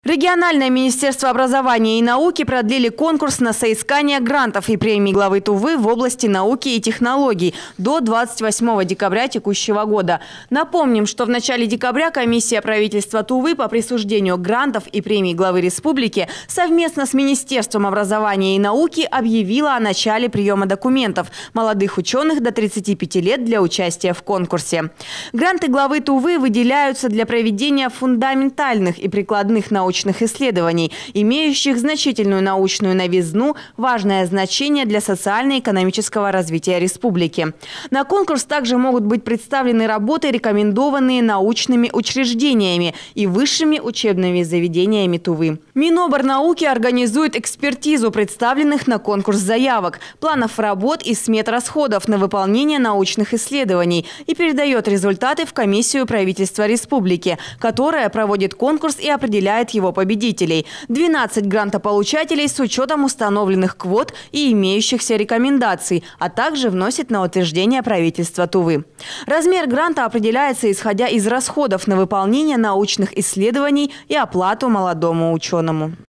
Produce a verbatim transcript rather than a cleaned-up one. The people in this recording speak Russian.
Региональное министерство образования и науки продлили конкурс на соискание грантов и премий главы Тувы в области науки и технологий до двадцать восьмого декабря текущего года. Напомним, что в начале декабря комиссия правительства Тувы по присуждению грантов и премий главы республики совместно с Министерством образования и науки объявила о начале приема документов молодых ученых до тридцати пяти лет для участия в конкурсе. Гранты главы Тувы выделяются для проведения фундаментальных и прикладных научных исследований, имеющих значительную научную новизну, важное значение для социально-экономического развития республики. На конкурс также могут быть представлены работы, рекомендованные научными учреждениями и высшими учебными заведениями Тувы. Миноборнауки организует экспертизу представленных на конкурс заявок, планов работ и смет расходов на выполнение научных исследований и передает результаты в комиссию правительства республики, которая проводит конкурс и определяет его победителей. двенадцать грантополучателей с учетом установленных квот и имеющихся рекомендаций, а также вносит на утверждение правительства Тувы. Размер гранта определяется исходя из расходов на выполнение научных исследований и оплату молодому ученому.